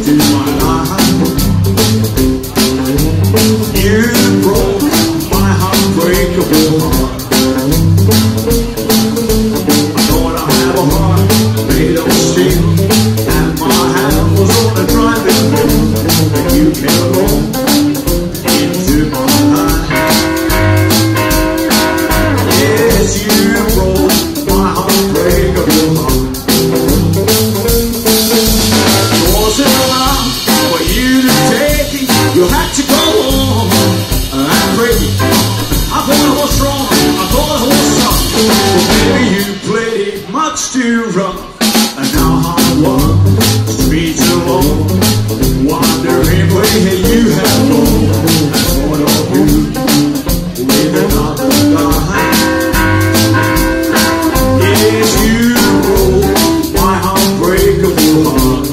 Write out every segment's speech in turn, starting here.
into my life. You broke my unbreakable heart. I thought I have a heart made of steel, and my hand was on the driving wheel, and you came along into my life. Yes, you broke my unbreakable heart. It wasn't enough for you to take it, you had to go on and break it. I thought I was strong, I thought I was tough, but maybe you played it much too rough. And now I walk the streets alone, wondering where you have gone. And thought of you with another guy. Yes, you broke my unbreakable heart.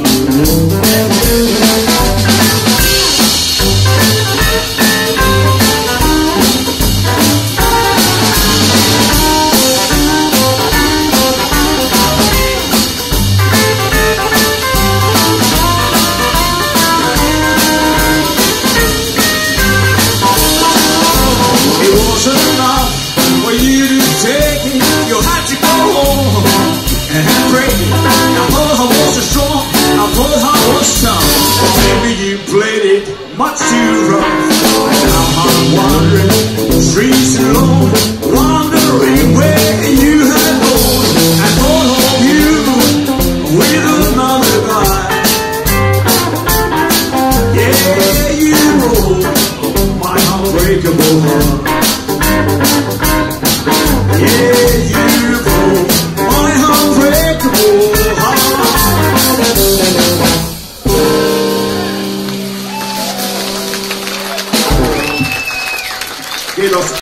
It wasn't enough for you to take it, you had to go on and break it. I thought I was strong, I thought I was tough, but maybe you played it much too rough. And now I'm wandering the streets alone, wondering where you had gone. I thought of you with another guy. Yeah, you broke my unbreakable heart. Yeah, you broke my unbreakable heart.